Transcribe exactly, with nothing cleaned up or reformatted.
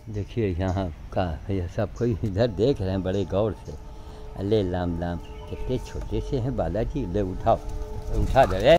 देखिए यहाँ का यह सब कोई इधर देख रहे हैं बड़े गौर से। अले लाम लाम कितने छोटे से हैं बालाजी, ले उठाओ उठा दे।